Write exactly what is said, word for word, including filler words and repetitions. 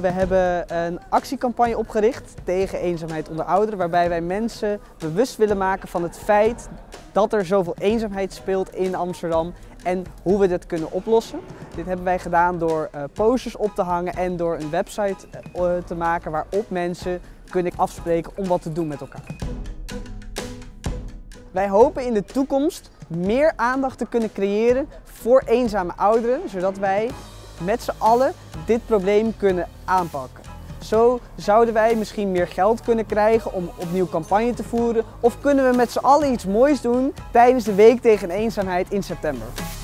we hebben een actiecampagne opgericht tegen eenzaamheid onder ouderen, waarbij wij mensen bewust willen maken van het feit dat er zoveel eenzaamheid speelt in Amsterdam en hoe we dit kunnen oplossen. Dit hebben wij gedaan door uh, posters op te hangen en door een website uh, te maken waarop mensen kunnen afspreken om wat te doen met elkaar. Wij hopen in de toekomst meer aandacht te kunnen creëren voor eenzame ouderen, zodat wij met z'n allen dit probleem kunnen aanpakken. Zo zouden wij misschien meer geld kunnen krijgen om opnieuw campagne te voeren, of kunnen we met z'n allen iets moois doen tijdens de Week tegen Eenzaamheid in september.